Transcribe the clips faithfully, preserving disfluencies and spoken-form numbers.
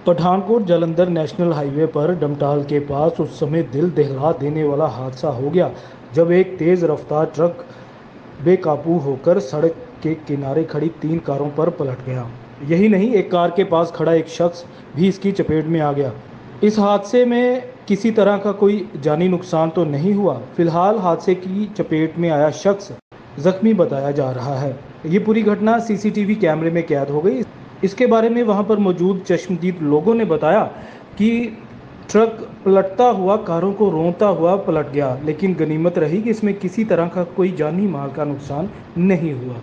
Pathankot Jalandhar national highway पर डमटाल के पास उस समय दिल दहला देने वाला हादसा हो गया जब एक तेज़ रफ्तार ट्रक बेकाबू होकर सड़क के किनारे खड़ी तीन कारों पर पलट गया। यही नहीं, एक कार के पास खड़ा एक शख्स भी इसकी चपेट में आ गया। इस हादसे में किसी तरह का कोई जानी नुकसान तो नहीं हुआ। फिलहाल हादसे की चपेट में आया शख्स जख्मी बताया जा रहा है। ये पूरी घटना सीसीटीवी कैमरे में कैद हो गई। इसके बारे में वहां पर मौजूद चश्मदीद लोगों ने बताया कि ट्रक पलटता हुआ कारों को रोंता हुआ पलट गया, लेकिन गनीमत रही कि इसमें किसी तरह का कोई जानी माल का नुकसान नहीं हुआ।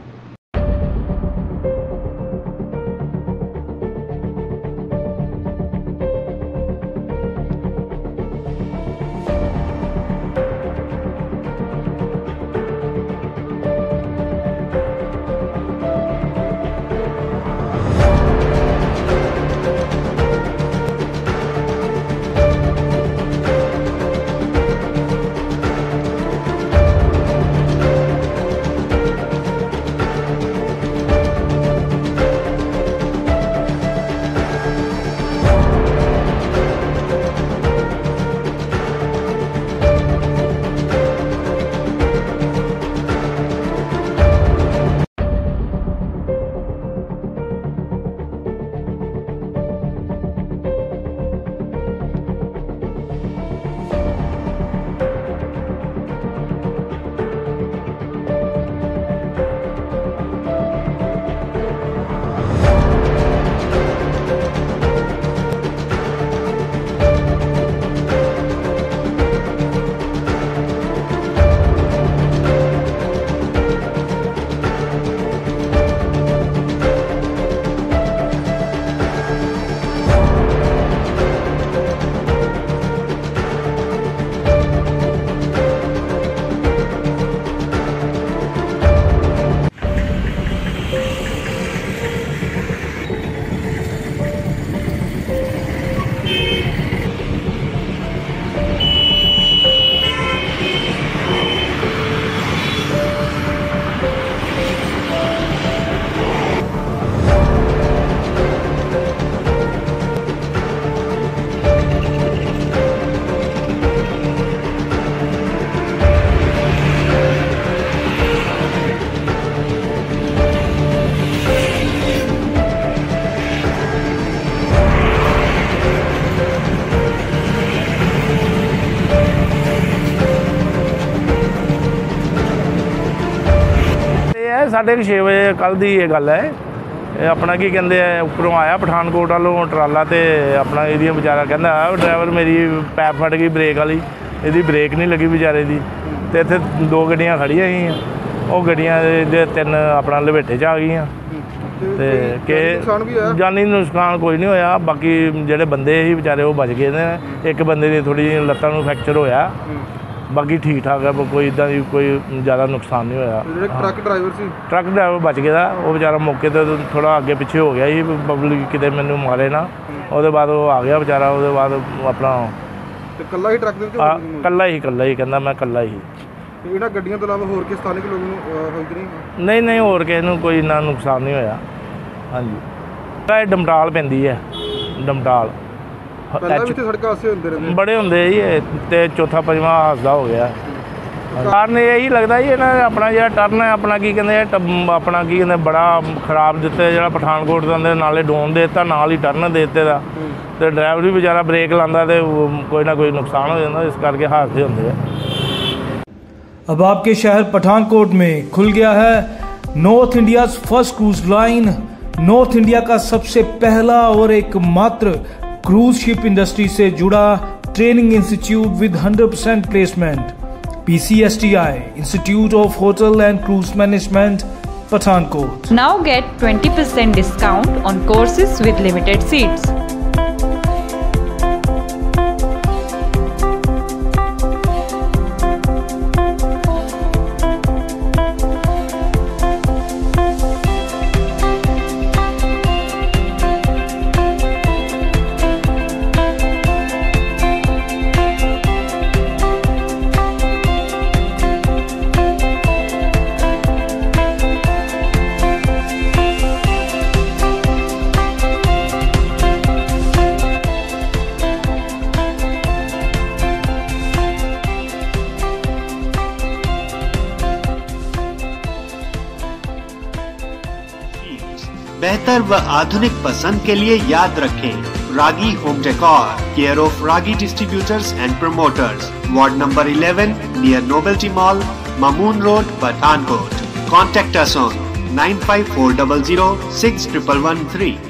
साढ़े छे बजे कल की ये गल है। अपना की कहते हैं उपरों आया पठानकोट वालों ट्राला तो अपना ये बेचारा कहता ड्राइवर मेरी पैप फट गई ब्रेक वाली, यदी ब्रेक नहीं लगी बेचारे की। तो इतने दो गड्डियाँ खड़िया ही वो गड्डियाँ दे तीन अपना लपेटे च आ गई। तो के जानी नुकसान कोई नहीं होया, बाकी जोड़े बंदे ही बेचारे वो बच गए ने। एक बंदे की थोड़ी लत्तां नूं फ्रैक्चर होया, बाकी ठीक ठाक है, कोई इदा कोई ज़्यादा नुकसान नहीं होया। ट्रक ड्राइवर सी ट्रक ड्राइवर बच गया, वो बेचारा मौके तो थोड़ा अगे पिछे हो गया ही, पब्लिक किते मैनू मारे ना। उसके बाद वो आ गया बेचारा, उसके बाद अपना कल्ला ही ट्रक कल्ला ही कल्ला ही कहना मैं कल्ला ही। इन्हां गड्डियां तो इलावा होर किस स्थानिक लोगों होई कि नहीं? नहीं नहीं होर किसी नूं कोई इन्ना नुकसान नहीं होया। हाँ जी, डमटाल पैंदी है, डमटाल बड़े होंगे जी, तो चौथा पंजवां हादसा हो गया। कारण यही लगता ही ना अपना जो टर्न है अपना की कहते अपना की कहते बड़ा खराब दिते, जो पठानकोट के नाले डोन देता नाल ही टर्न देते दा, तो ड्राइवर भी बेचारा ब्रेक लाता तो कोई ना कोई नुकसान हो जाता, इस करके हादसे होंगे। अब आपके शहर पठानकोट में खुल गया है North India first cruise line. North India का सबसे पहला और एकमात्र क्रूज शिप इंडस्ट्री से जुड़ा training institute with hundred percent placement, PCSTI institute of hotel and cruise management, Pathankot. Now get twenty percent discount on courses with limited seats. बेहतर व आधुनिक पसंद के लिए याद रखें Ragi home decor, care of Ragi distributors and promoters, ward number eleven near novelty mall, Mamun road, Pathankot. Contact us on nine five four zero zero six one one one three.